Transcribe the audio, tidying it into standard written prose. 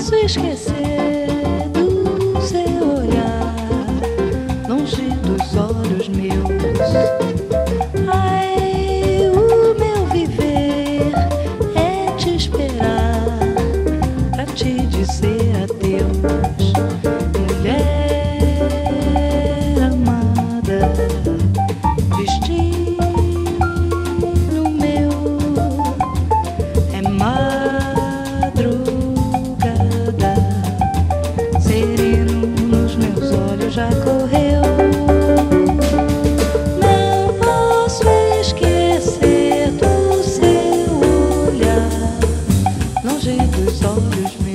esquecer do seu olhar, longe dos olhos meus. Ai, o meu viver é te esperar, pra te dizer adeus, mulher amada. Destino meu é já correu. Não posso esquecer do seu olhar, longe dos olhos meus.